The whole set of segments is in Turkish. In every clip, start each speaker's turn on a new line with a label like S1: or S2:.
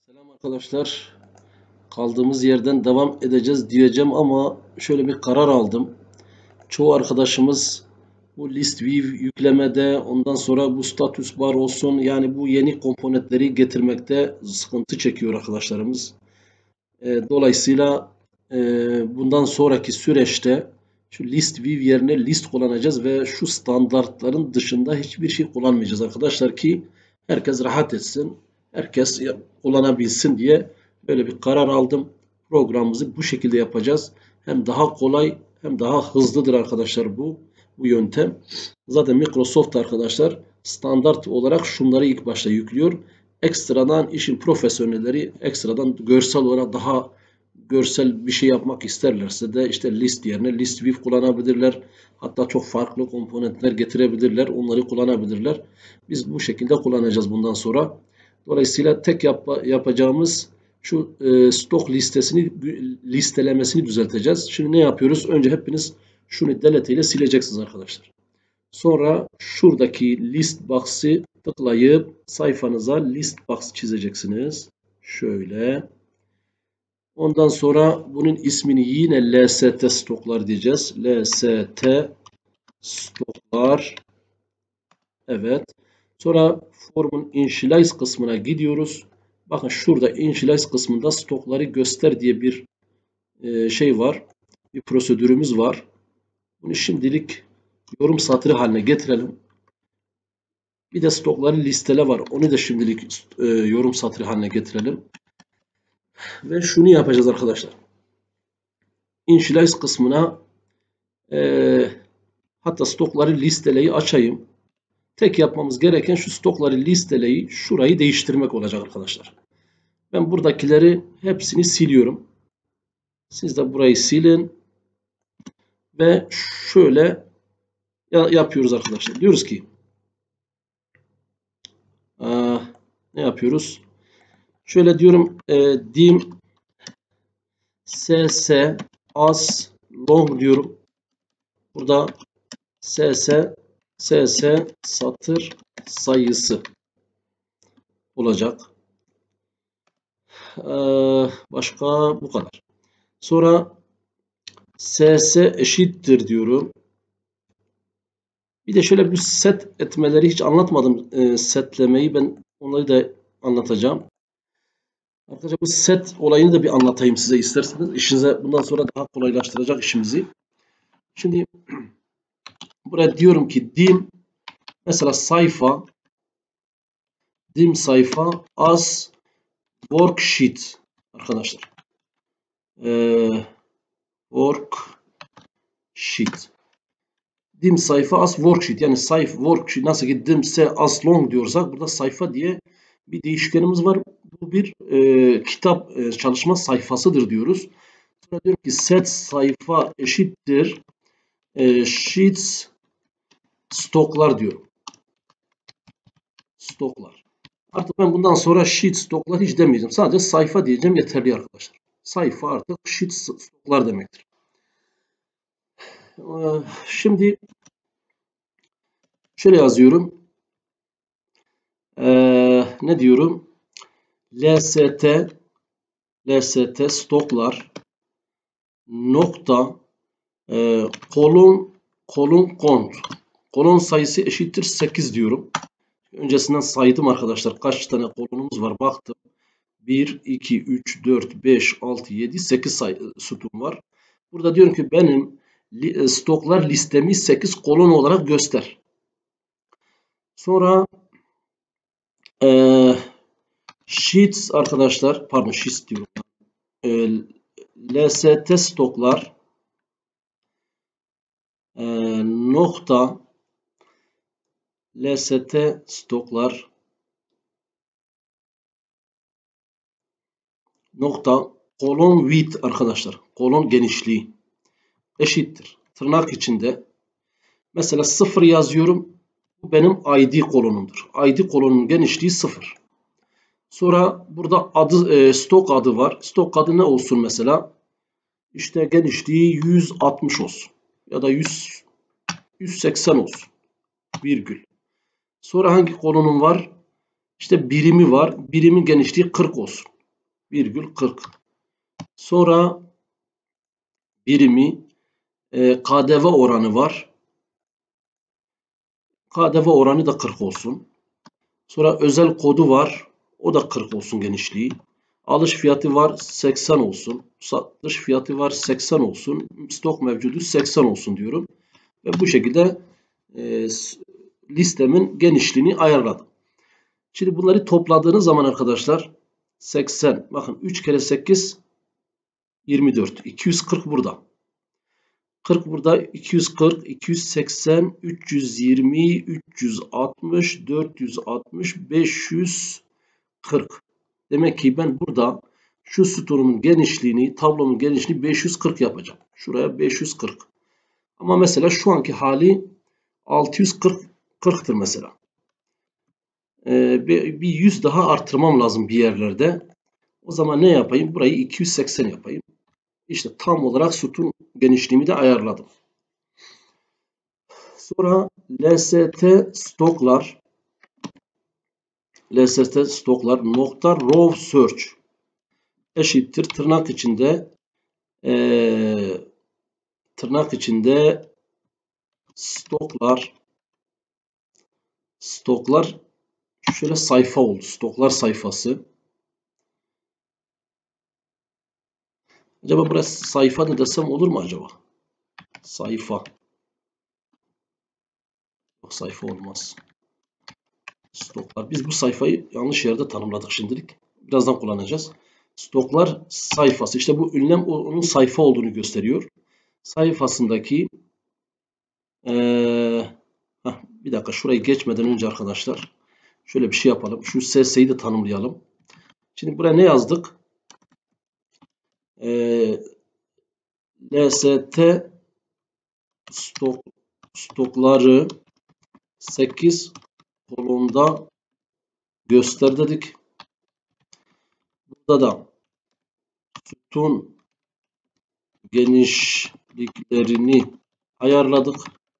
S1: Selam arkadaşlar. Kaldığımız yerden devam edeceğiz diyeceğim ama şöyle bir karar aldım. Çoğu arkadaşımız bu list view yüklemede, ondan sonra bu status bar olsun, yani bu yeni komponentleri getirmekte sıkıntı çekiyor arkadaşlarımız. Dolayısıyla bundan sonraki süreçte şu list view yerine list kullanacağız ve şu standartların dışında hiçbir şey kullanmayacağız arkadaşlar ki herkes rahat etsin, herkes kullanabilsin diye böyle bir karar aldım. Programımızı bu şekilde yapacağız. Hem daha kolay hem daha hızlıdır arkadaşlar bu yöntem. Zaten Microsoft arkadaşlar standart olarak şunları ilk başta yüklüyor. Ekstradan işin profesyonelleri ekstradan görsel olarak daha görsel bir şey yapmak isterlerse de işte list yerine list view kullanabilirler. Hatta çok farklı komponentler getirebilirler. Onları kullanabilirler. Biz bu şekilde kullanacağız bundan sonra. Dolayısıyla tek yapacağımız şu stok listelemesini düzelteceğiz. Şimdi ne yapıyoruz? Önce hepiniz şunu delete ile sileceksiniz arkadaşlar. Sonra şuradaki list box'ı tıklayıp sayfanıza list box çizeceksiniz. Şöyle. Ondan sonra bunun ismini yine LST stoklar diyeceğiz. LST stoklar. Evet. Sonra formun initialize kısmına gidiyoruz. Bakın şurada initialize kısmında stokları göster diye bir şey var. Bir prosedürümüz var. Bunu şimdilik yorum satırı haline getirelim. Bir de stokları listele var. Onu da şimdilik yorum satırı haline getirelim. Ve şunu yapacağız arkadaşlar. Initialize kısmına hatta stokları listeleyi açayım. Tek yapmamız gereken şu stokları listeleyi şurayı değiştirmek olacak arkadaşlar. Ben buradakileri hepsini siliyorum. Siz de burayı silin. Ve şöyle yapıyoruz arkadaşlar. Diyoruz ki ne yapıyoruz? Şöyle diyorum dim ss as long diyorum. Burada ss satır sayısı olacak. Başka bu kadar. Sonra ss eşittir diyorum. Bir de şöyle bir set etmeleri hiç anlatmadım. Setlemeyi ben onları da anlatacağım. Arkadaşlar bu set olayını da bir anlatayım size isterseniz. İşinize bundan sonra daha kolaylaştıracak işimizi. Şimdi buraya diyorum ki dim mesela dim sayfa as worksheet arkadaşlar. Worksheet. Dim sayfa as worksheet. Yani sayfa worksheet nasıl ki dim as long diyorsak burada sayfa diye bir değişkenimiz var. Bu bir kitap çalışma sayfasıdır diyoruz. Sonra diyorum ki set sayfa eşittir sheets stoklar diyorum. Stoklar. Artık ben bundan sonra sheet stoklar hiç demeyeceğim. Sadece sayfa diyeceğim, yeterli arkadaşlar. Sayfa artık sheet stoklar demektir. Şimdi şöyle yazıyorum. Ne diyorum? LST stoklar nokta kolon kont. Kolon sayısı eşittir 8 diyorum. Öncesinden saydım arkadaşlar. Kaç tane kolonumuz var baktım. 1, 2, 3, 4, 5, 6, 7, 8 sütun var. Burada diyorum ki benim stoklar listemi 8 kolon olarak göster. Sonra sheets arkadaşlar, pardon sheets diyorum. LST stoklar nokta LST stoklar nokta kolon width arkadaşlar. Kolon genişliği eşittir. Tırnak içinde. Mesela 0 yazıyorum. Bu benim ID kolonumdur. ID kolonunun genişliği 0. Sonra burada adı stok adı var. Stok adı ne olsun mesela? İşte genişliği 160 olsun. Ya da 180 olsun. Virgül. Sonra hangi kolonum var? İşte birimi var. Birimin genişliği 40 olsun. virgül 40. Sonra birimi KDV oranı var. KDV oranı da 40 olsun. Sonra özel kodu var. O da 40 olsun genişliği. Alış fiyatı var 80 olsun. Satış fiyatı var 80 olsun. Stok mevcudu 80 olsun diyorum. Ve bu şekilde listemin genişliğini ayarladım. Şimdi bunları topladığınız zaman arkadaşlar 80. Bakın 3 kere 8 24. 240 burada. 40 burada, 240, 280, 320, 360, 460, 540. Demek ki ben burada şu sütunumun genişliğini, tablomun genişliğini 540 yapacağım. Şuraya 540. Ama mesela şu anki hali 640'tır mesela. Bir 100 daha artırmam lazım bir yerlerde. O zaman ne yapayım? Burayı 280 yapayım. İşte tam olarak sütun genişliğimi de ayarladım. Sonra LST stoklar nokta row search eşittir tırnak içinde stoklar şöyle sayfa oldu. Stoklar sayfası. Acaba burası sayfa da desem olur mu acaba? Sayfa. Yok, sayfa olmaz. Stoklar. Biz bu sayfayı yanlış yerde tanımladık şimdilik. Birazdan kullanacağız. Stoklar sayfası. İşte bu ünlem onun sayfa olduğunu gösteriyor. Sayfasındaki bir dakika, şurayı geçmeden önce arkadaşlar şöyle bir şey yapalım. Şu SS'yi de tanımlayalım. Şimdi buraya ne yazdık? LST stokları 8 kolonda göster dedik. Burada da sütun genişliklerini ayarladık.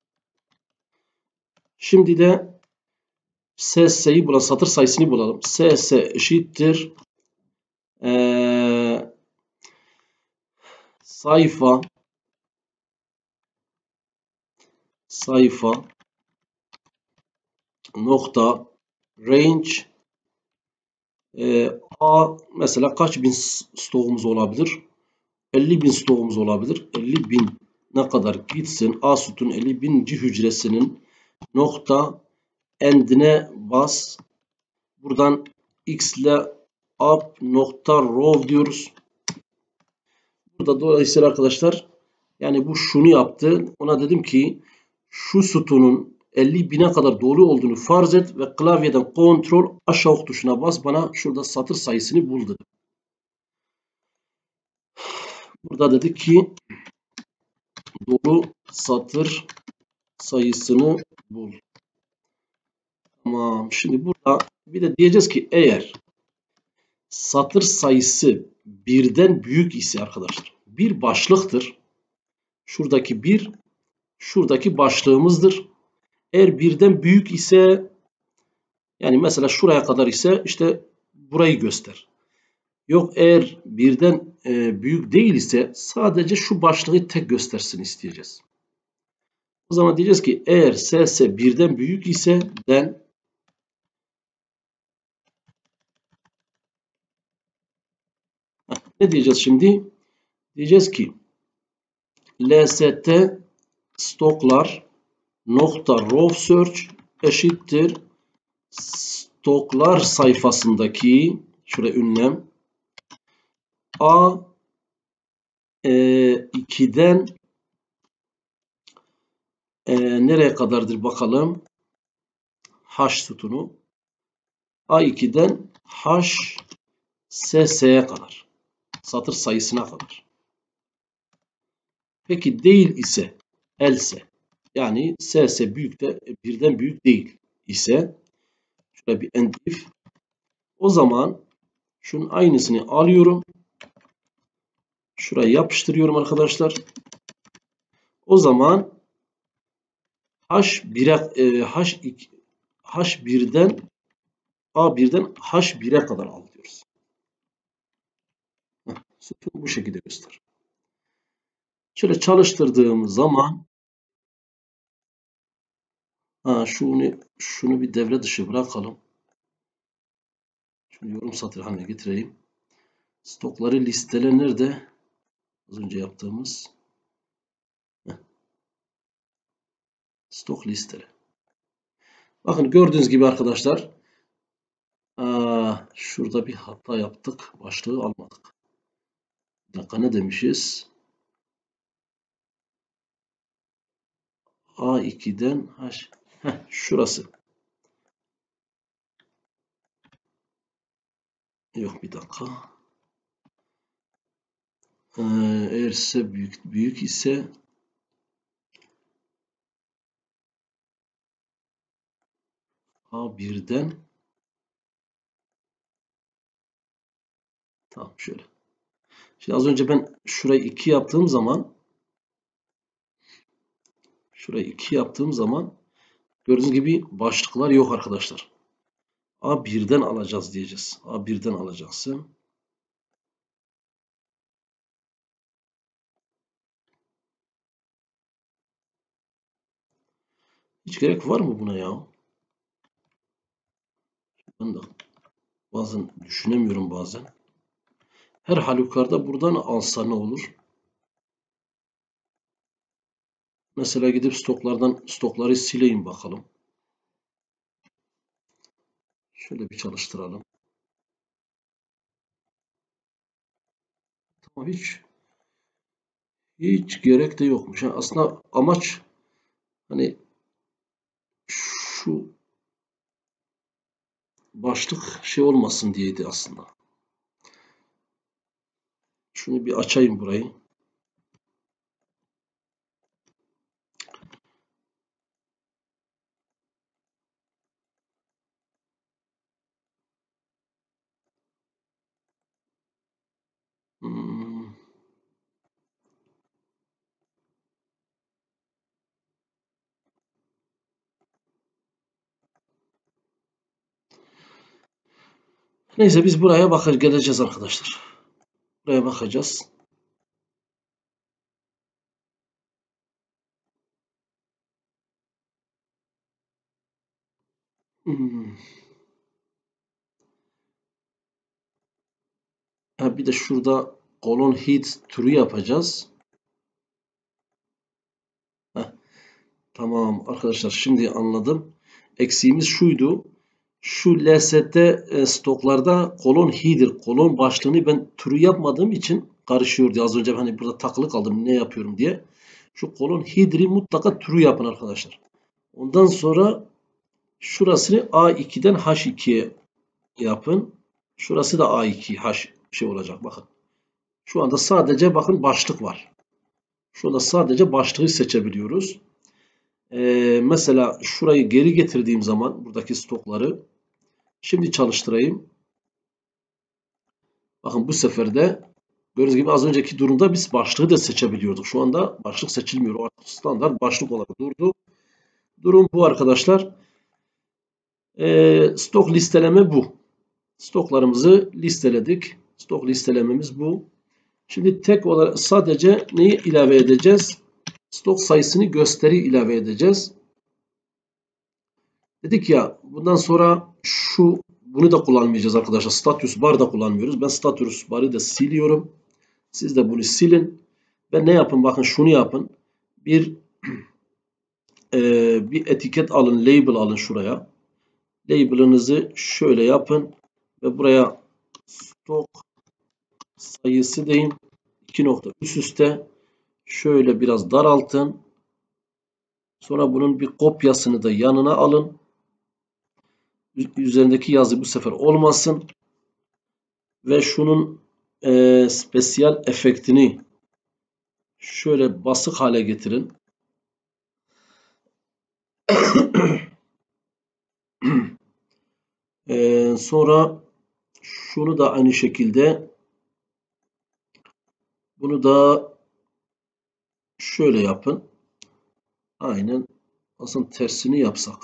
S1: Şimdi de SS'yi bulalım. Satır sayısını bulalım. SS eşittir sayfa nokta range A mesela kaç bin stoğumuz olabilir? 50 bin stoğumuz olabilir. 50 bin ne kadar gitsin? A sütun 50 binci hücresinin nokta endine bas. Buradan x ile up nokta row diyoruz. Burada dolayısıyla arkadaşlar yani bu şunu yaptı. Ona dedim ki şu sütunun 50 bine kadar dolu olduğunu farz et ve klavyeden kontrol aşağı ok tuşuna bas. Bana şurada satır sayısını bul dedi. Burada dedik ki dolu satır sayısını bul. Tamam. Şimdi burada bir de diyeceğiz ki eğer satır sayısı birden büyük ise arkadaşlar, bir başlıktır. Şuradaki bir, şuradaki başlığımızdır. Eğer birden büyük ise, yani mesela şuraya kadar ise işte burayı göster. Yok, eğer birden büyük değil ise sadece şu başlığı tek göstersin isteyeceğiz. O zaman diyeceğiz ki eğer SS birden büyük ise then ne diyeceğiz şimdi? Diyeceğiz ki LST stoklar nokta row search eşittir stoklar sayfasındaki şuraya ünlem A2'den nereye kadardır bakalım. H sütunu A2'den HSS'ye kadar. Satır sayısına kadar. Peki değil ise, else, yani SS büyük de birden büyük değil ise şöyle bir end if. O zaman şunun aynısını alıyorum. Şuraya yapıştırıyorum arkadaşlar. O zaman A1'den H1'e kadar al diyoruz. Sütun bu şekilde göster. Şöyle çalıştırdığımız zaman şunu bir devre dışı bırakalım. Şunu yorum satır haline getireyim. Stokları listele nerede? Az önce yaptığımız stok listele. Bakın gördüğünüz gibi arkadaşlar şurada bir hata yaptık. Başlığı almadık. Bir dakika ne demişiz? A2'den H. Şurası. Yok bir dakika. Eğerse büyük ise A1'den tamam şöyle. Şimdi az önce ben şurayı 2 yaptığım zaman gördüğünüz gibi başlıklar yok arkadaşlar. A1'den alacağız diyeceğiz. A1'den alacaksın. Hiç gerek var mı buna ya? Ben de bazen düşünemiyorum bazen. Her halükarda buradan alsa ne olur? Mesela gidip stokları sileyim bakalım. Şöyle bir çalıştıralım. Tamam hiç gerek de yokmuş. Yani aslında amaç hani şu başlık şey olmasın diyeydi aslında. Şunu bir açayım burayı. Hmm. Neyse biz buraya geleceğiz arkadaşlar. Buraya bakacağız. Hmm. Bir de şurada colon heat türü yapacağız. Heh, tamam arkadaşlar şimdi anladım. Eksiğimiz şuydu. Şu LST stoklarda kolon header, kolon başlığını ben türü yapmadığım için karışıyordu. Az önce hani burada takılı kaldım ne yapıyorum diye. Şu kolon header'i mutlaka türü yapın arkadaşlar. Ondan sonra şurasını A2'den H2'ye yapın. Şurası da A2 H şey olacak bakın. Şu anda sadece bakın başlık var. Şu anda sadece başlığı seçebiliyoruz. Mesela şurayı geri getirdiğim zaman buradaki stokları şimdi çalıştırayım. Bakın bu sefer de gördüğünüz gibi az önceki durumda biz başlığı da seçebiliyorduk. Şu anda başlık seçilmiyor. Artık standart başlık olarak durdu. Durum bu arkadaşlar. Stok listeleme bu. Stoklarımızı listeledik. Stok listelememiz bu. Şimdi tek olarak sadece neyi ilave edeceğiz? Stok sayısını ilave edeceğiz. Dedik ya bundan sonra bunu da kullanmayacağız arkadaşlar. Status bar da kullanmıyoruz. Ben status barı da siliyorum. Siz de bunu silin. Ve ne yapın? Bakın şunu yapın. Bir etiket alın, label alın şuraya. Label'ınızı şöyle yapın ve buraya stok sayısı deyin. 2 nokta üst üste şöyle biraz daraltın. Sonra bunun bir kopyasını da yanına alın. Üzerindeki yazı bu sefer olmasın. Ve şunun spesiyal efektini şöyle basık hale getirin. Sonra şunu da aynı şekilde bunu da şöyle yapın. Aynen aslında tersini yapsak.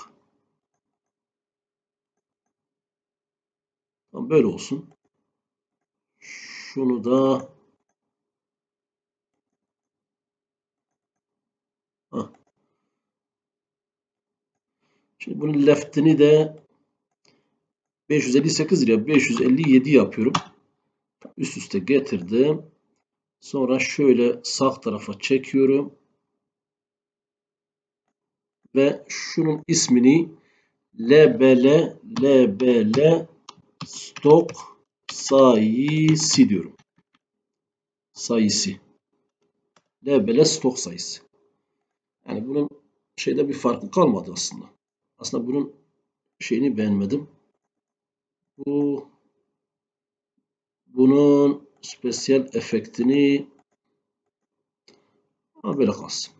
S1: Böyle olsun. Şunu da Şimdi bunun left'ini de 558 liraya 557 yapıyorum. Üst üste getirdim. Sonra şöyle sağ tarafa çekiyorum. Ve şunun ismini LBL stok sayısı diyorum. Sayısı. LBL stok sayısı. Yani bunun şeyde bir farkı kalmadı aslında. Aslında bunun şeyini beğenmedim. Bunun spesiyel efektini böyle kalsın.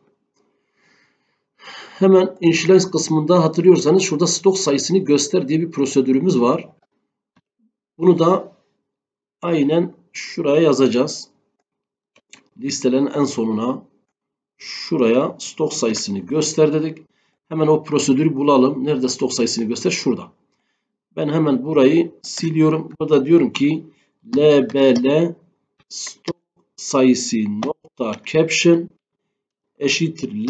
S1: Hemen initialize kısmında hatırlıyorsanız şurada stok sayısını göster diye bir prosedürümüz var. Bunu da aynen şuraya yazacağız. Listelerin en sonuna şuraya stok sayısını göster dedik. Hemen o prosedürü bulalım. Nerede stok sayısını göster? Şurada. Ben hemen burayı siliyorum. Burada diyorum ki LBL stok sayısı nokta caption eşittir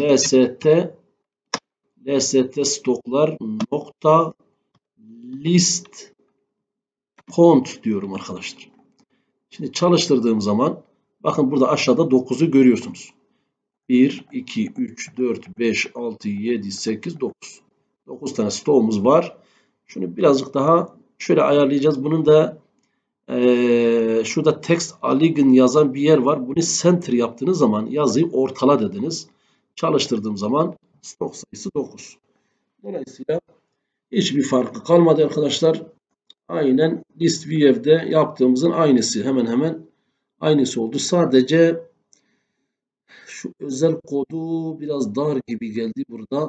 S1: lst stoklar nokta list count diyorum arkadaşlar. Şimdi çalıştırdığım zaman bakın burada aşağıda 9'u görüyorsunuz. 1, 2, 3, 4, 5, 6, 7, 8, 9. 9 tane stoğumuz var. Şunu birazcık daha şöyle ayarlayacağız. Bunun da şurada text align yazan bir yer var. Bunu center yaptığınız zaman yazıyı ortala dediniz. Çalıştırdığım zaman stok sayısı 9. Dolayısıyla hiçbir farkı kalmadı arkadaşlar. Aynen list view'de yaptığımızın aynısı. Hemen hemen aynısı oldu. Sadece şu özel kodu biraz dar gibi geldi burada.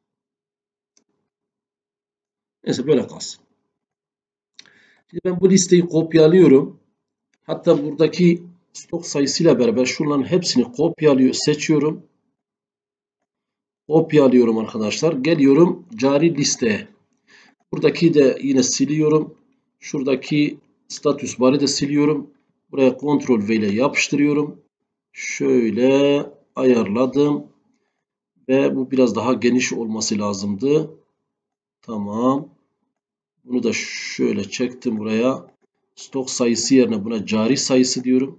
S1: Neyse böyle kalsın. Şimdi ben bu listeyi kopyalıyorum. Hatta buradaki stok sayısıyla beraber şunların hepsini seçiyorum. Kopyalıyorum arkadaşlar. Geliyorum cari listeye. Buradaki de yine siliyorum. Şuradaki status barı da siliyorum. Buraya Ctrl V ile yapıştırıyorum. Şöyle ayarladım. Ve bu biraz daha geniş olması lazımdı. Tamam. Bunu da şöyle çektim buraya. Stok sayısı yerine buna cari sayısı diyorum.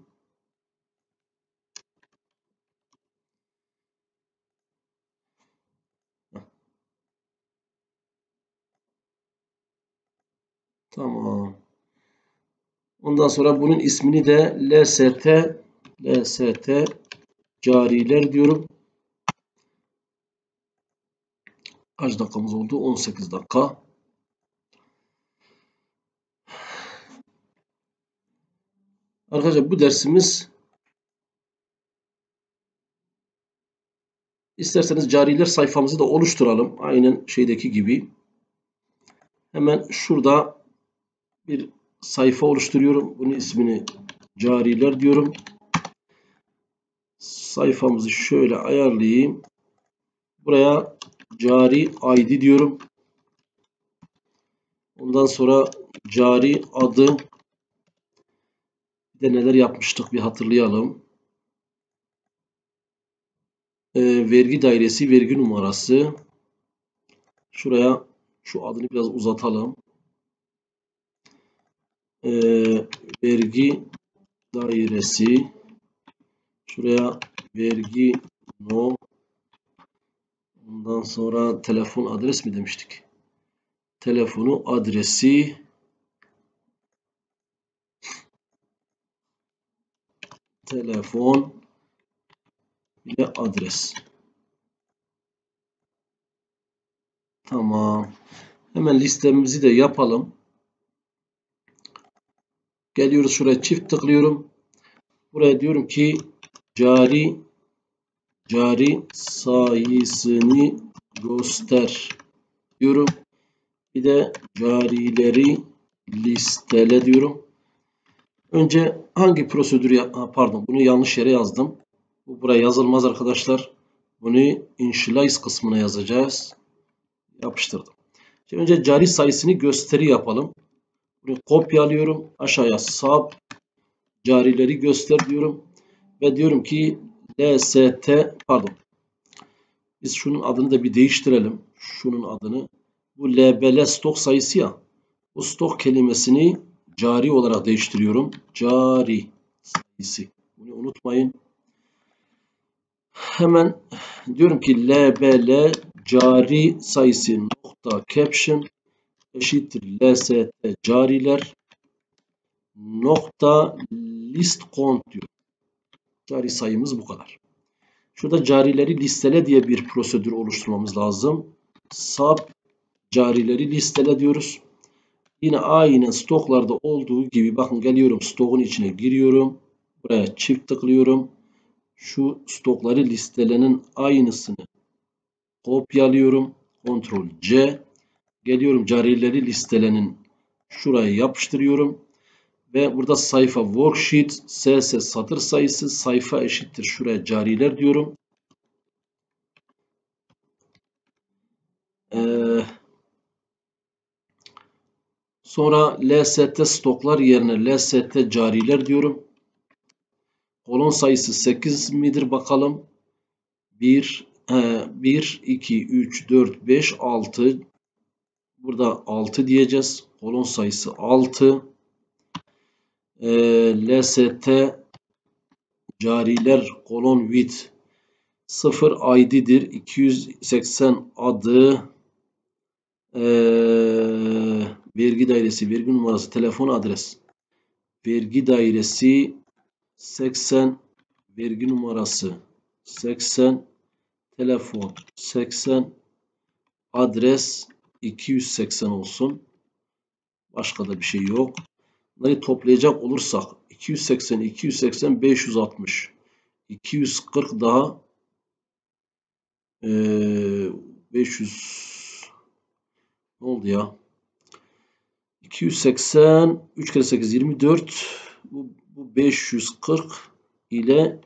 S1: Tamam. Ondan sonra bunun ismini de lst cariler diyorum. Kaç dakikamız oldu? 18 dakika. Arkadaşlar bu dersimiz isterseniz cariler sayfamızı da oluşturalım. Aynen şeydeki gibi. Hemen şurada bir sayfa oluşturuyorum. Bunun ismini cariler diyorum. Sayfamızı şöyle ayarlayayım. Buraya cari ID diyorum. Ondan sonra cari adı. Bir de neler yapmıştık bir hatırlayalım. Vergi dairesi, vergi numarası. Şuraya şu adını biraz uzatalım. Vergi dairesi. Şuraya vergi no. Ondan sonra telefon adres mi demiştik? Telefonu adresi. Telefon ile adres. Tamam. Hemen listemizi de yapalım. Geliyoruz şuraya çift tıklıyorum. Buraya diyorum ki cari sayısını göster diyorum. Bir de carileri listele diyorum. Önce hangi prosedürü pardon bunu yanlış yere yazdım. Bu buraya yazılmaz arkadaşlar. Bunu initialize kısmına yazacağız. Yapıştırdım. Şimdi önce cari sayısını gösteri yapalım. Bunu kopyalıyorum. Aşağıya sub carileri göster diyorum. Ve diyorum ki lst pardon. Biz şunun adını da bir değiştirelim. Şunun adını Bu LBL stok sayısı ya. Bu stok kelimesini cari olarak değiştiriyorum. Cari sayısı. Bunu unutmayın. Hemen diyorum ki LBL cari sayısı nokta caption eşittir lst cariler nokta list count diyor. Cari sayımız bu kadar. Şurada carileri listele diye bir prosedür oluşturmamız lazım. Sub carileri listele diyoruz. Yine aynı stoklarda olduğu gibi bakın geliyorum stokun içine giriyorum. Buraya çift tıklıyorum. Şu stokları listelenin aynısını kopyalıyorum. Ctrl C. Geliyorum carileri listelenin şuraya yapıştırıyorum. Ve burada sayfa worksheet SS satır sayısı sayfa eşittir. Şuraya cariler diyorum. Sonra LST stoklar yerine LST cariler diyorum. Kolon sayısı 8 midir bakalım. 1, 2, 3, 4, 5, 6. Burada 6 diyeceğiz. Kolon sayısı 6. LST cariler kolon with 0 ID'dir. 280 adı vergi dairesi, vergi numarası, telefon adres. Vergi dairesi 80, vergi numarası 80, telefon 80, adres 280 olsun. Başka da bir şey yok. Bunları toplayacak olursak 280, 280, 560, 240 daha 500 ne oldu ya? 280 3 kere 8 24 bu 540 ile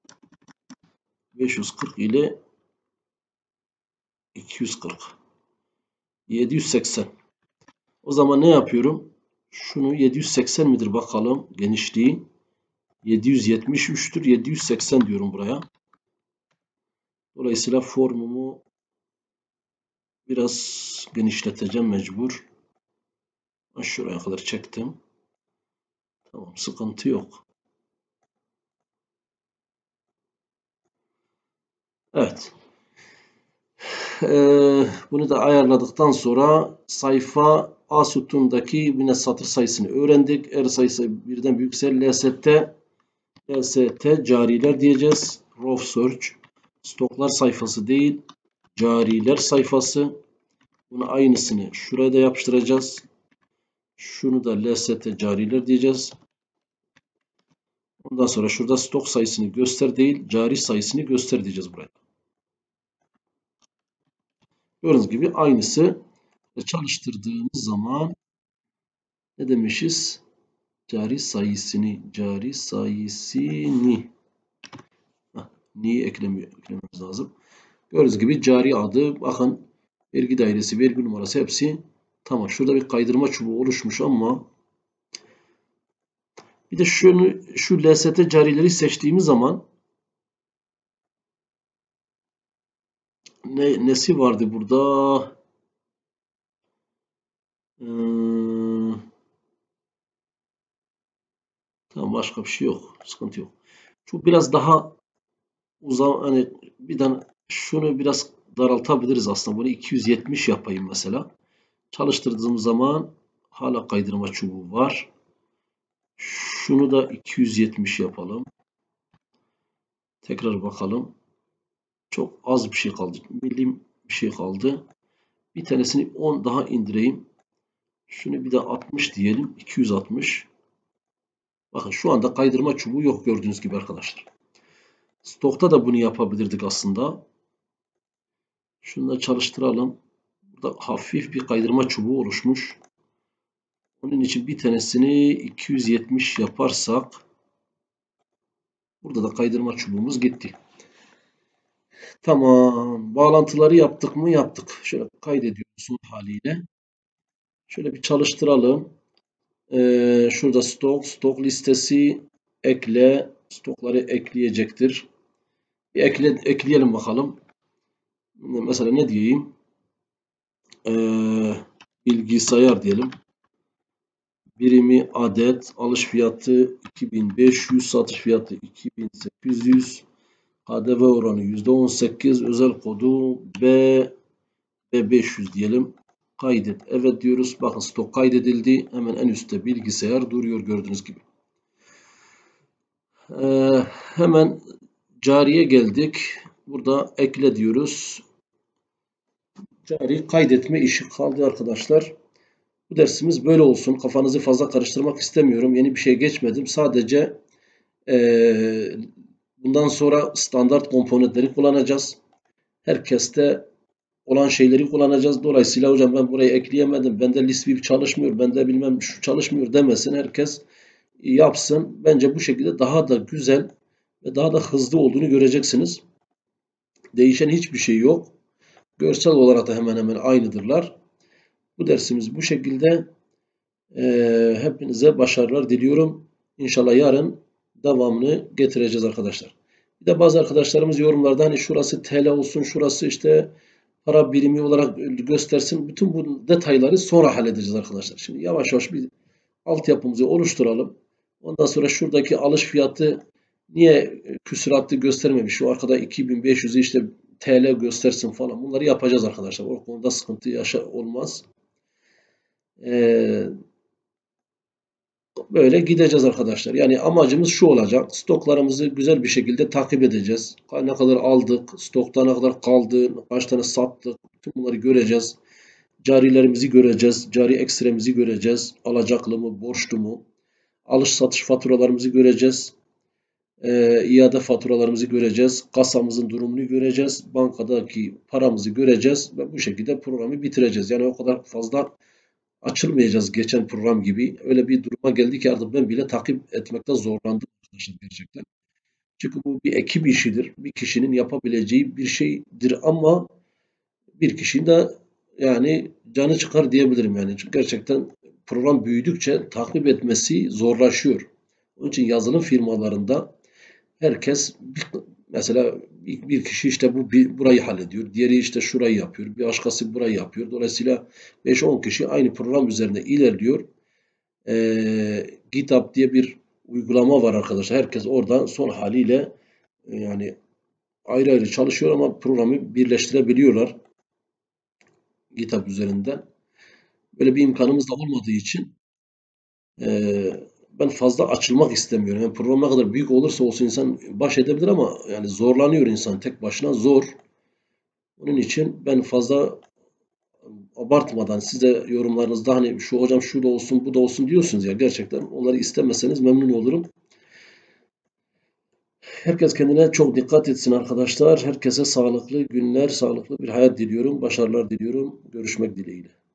S1: 240 780. O zaman ne yapıyorum? Şunu 780 midir bakalım genişliği. 773'tür. 780 diyorum buraya. Dolayısıyla formumu biraz genişleteceğim mecbur. Şuraya kadar çektim. Tamam, sıkıntı yok. Evet. Bunu da ayarladıktan sonra sayfa A sütunundaki yine satır sayısını öğrendik. Eğer sayısı birden büyükse LST cariler diyeceğiz. Row search. Stoklar sayfası değil. Cariler sayfası. Bunu aynısını şuraya da yapıştıracağız. Şunu da LST cariler diyeceğiz. Ondan sonra şurada stok sayısını göster değil, cari sayısını göster diyeceğiz buraya. Gördüğünüz gibi aynısı. Çalıştırdığımız zaman ne demişiz? Cari sayısını niye eklememiz lazım. Gördüğünüz gibi cari adı, bakın vergi dairesi, vergi numarası hepsi tamam. Şurada bir kaydırma çubuğu oluşmuş ama bir de şu LST carileri seçtiğimiz zaman nesi vardı burada? Tamam, başka bir şey yok. Sıkıntı yok. Şu biraz daha hani birden şunu biraz daraltabiliriz aslında. Bunu 270 yapayım mesela. Çalıştırdığım zaman hala kaydırma çubuğu var. Şunu da 270 yapalım. Tekrar bakalım. Çok az bir şey kaldı. Milim bir şey kaldı. Bir tanesini 10 daha indireyim. Şunu bir de 60 diyelim. 260. Bakın şu anda kaydırma çubuğu yok gördüğünüz gibi arkadaşlar. Stokta da bunu yapabilirdik aslında. Şunu da çalıştıralım. Burada hafif bir kaydırma çubuğu oluşmuş. Onun için bir tanesini 270 yaparsak burada da kaydırma çubuğumuz gitti. Tamam. Bağlantıları yaptık mı? Yaptık. Şöyle kaydediyoruz son haliyle. Şöyle bir çalıştıralım. Şurada stok listesi ekle. Stokları ekleyecektir. Bir ekleyelim bakalım. Mesela ne diyeyim? bilgisayar diyelim. Birimi adet, alış fiyatı 2500, satış fiyatı 2800, KDV oranı %18, özel kodu B500 diyelim. Kaydet. Evet diyoruz. Bakın stok kaydedildi. Hemen en üstte bilgisayar duruyor gördüğünüz gibi. Hemen cariye geldik. Burada ekle diyoruz. Cari kaydetme işi kaldı arkadaşlar. Bu dersimiz böyle olsun. Kafanızı fazla karıştırmak istemiyorum. Yeni bir şey geçmedim. Sadece bundan sonra standart komponentleri kullanacağız. Herkeste olan şeyleri kullanacağız. Dolayısıyla hocam ben burayı ekleyemedim. Bende list view çalışmıyor. Bende bilmem şu çalışmıyor demesin. Herkes yapsın. Bence bu şekilde daha da güzel ve daha da hızlı olduğunu göreceksiniz. Değişen hiçbir şey yok. Görsel olarak da hemen hemen aynıdırlar. Bu dersimiz bu şekilde. Hepinize başarılar diliyorum. İnşallah yarın devamını getireceğiz arkadaşlar. Bir de bazı arkadaşlarımız yorumlarda hani şurası TL olsun, şurası işte para birimi olarak göstersin. Bütün bu detayları sonra halledeceğiz arkadaşlar. Şimdi yavaş yavaş bir altyapımızı oluşturalım. Ondan sonra şuradaki alış fiyatı niye küsuratlı göstermemiş? Şu arkada 2500'ü işte TL göstersin falan. Bunları yapacağız arkadaşlar. O konuda sıkıntı olmaz. Böyle gideceğiz arkadaşlar. Yani amacımız şu olacak. Stoklarımızı güzel bir şekilde takip edeceğiz. Ne kadar aldık, stokta ne kadar kaldı, kaç tane sattık. Bütün bunları göreceğiz. Carilerimizi göreceğiz. Cari ekstremizi göreceğiz. Alacaklı mı, borçlu mu? Alış satış faturalarımızı göreceğiz. İade faturalarımızı göreceğiz. Kasamızın durumunu göreceğiz. Bankadaki paramızı göreceğiz. Ve bu şekilde programı bitireceğiz. Yani o kadar fazla açılmayacağız geçen program gibi. Öyle bir duruma geldi ki artık ben bile takip etmekte zorlandım arkadaşlar gerçekten. Çünkü bu bir ekip işidir. Bir kişinin yapabileceği bir şeydir ama bir kişinin de yani canı çıkar diyebilirim yani. Çünkü gerçekten program büyüdükçe takip etmesi zorlaşıyor. Onun için yazılım firmalarında herkes mesela bir kişi işte burayı hallediyor. Diğeri işte şurayı yapıyor. Bir başkası burayı yapıyor. Dolayısıyla 5-10 kişi aynı program üzerinde ilerliyor. GitHub diye bir uygulama var arkadaşlar. Herkes oradan son haliyle yani ayrı ayrı çalışıyor ama programı birleştirebiliyorlar GitHub üzerinden. Böyle bir imkanımız da olmadığı için ben fazla açılmak istemiyorum. Yani program ne kadar büyük olursa olsun insan baş edebilir ama yani zorlanıyor insan tek başına zor. Onun için ben fazla abartmadan size yorumlarınızda hani şu hocam şu da olsun bu da olsun diyorsunuz ya gerçekten onları istemeseniz memnun olurum. Herkes kendine çok dikkat etsin arkadaşlar. Herkese sağlıklı günler, sağlıklı bir hayat diliyorum. Başarılar diliyorum. Görüşmek dileğiyle.